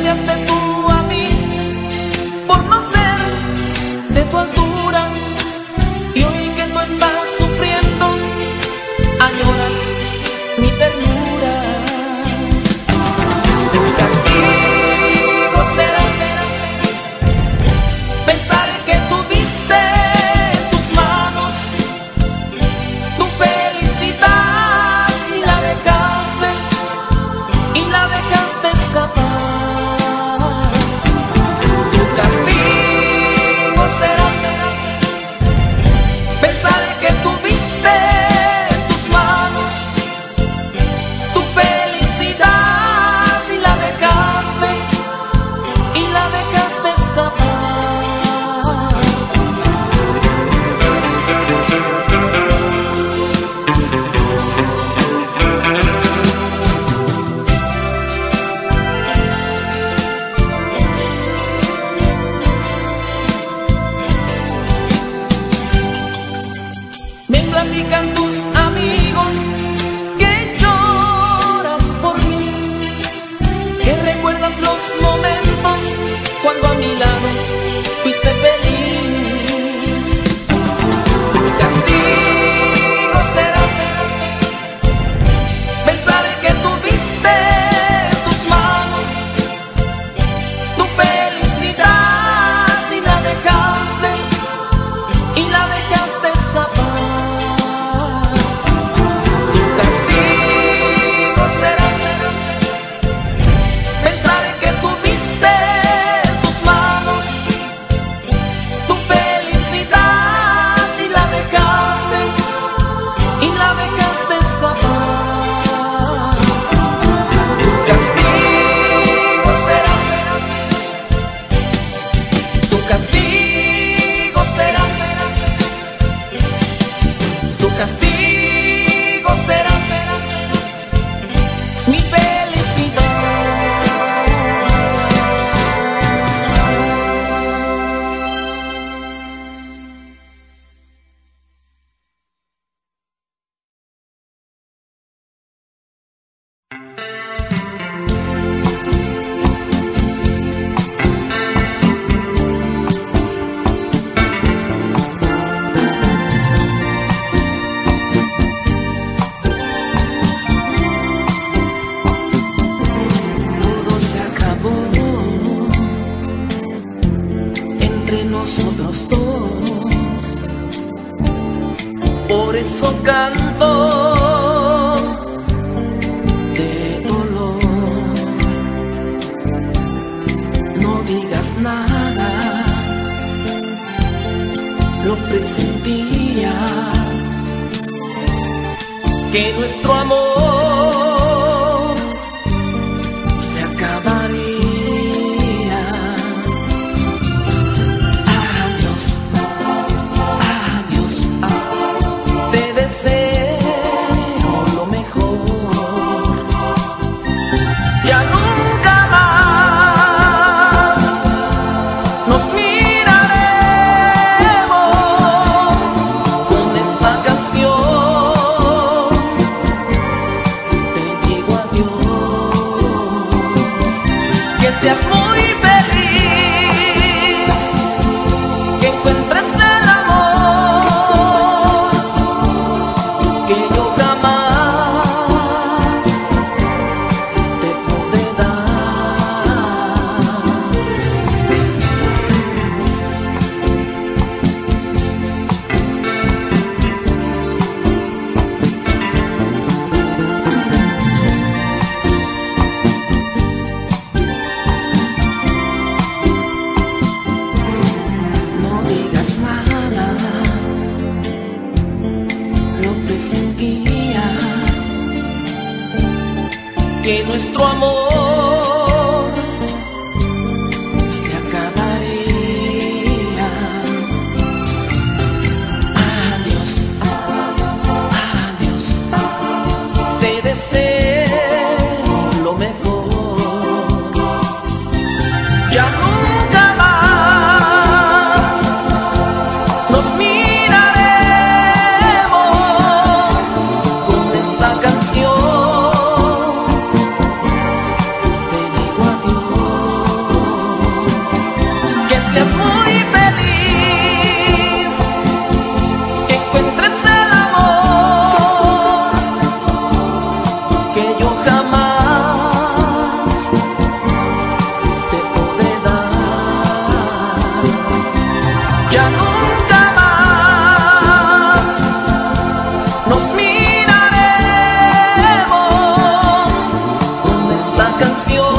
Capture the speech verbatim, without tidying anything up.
cambiaste tú a mí por no ser de tu altura, y hoy que tú estás sufriendo añoras mi ternura. Tu castigo será pensar que tuviste en tus manos tu felicidad y la dejaste, y la dejaste escapar. Tu castigo será pensar que tuviste en tus manos tu felicidad y la dejaste, y la dejaste escapar. Me platican tus amigos que lloras por mí, que recuerdas los momentos cuando a mi lado fuiste feliz. Tu castigo será pensar que tuviste en tus manos tu felicidad y la dejaste, y la dejaste escapar. Tu castigo será mi felicidad. Nosotros dos, por eso canto de dolor. No digas nada, lo presentía, que nuestro amor se acabaría. Deseo lo mejor, ya nunca más nos miraremos con esta canción. Te digo adiós, que seas muy feliz, que encuentres el que yo jamás te pude dar. No digas nada, lo presentía, que nuestro amor se acabaría. Adiós, adiós, te deseo lo mejor, ya nunca más nos miraremos con esta canción. Te esta canción.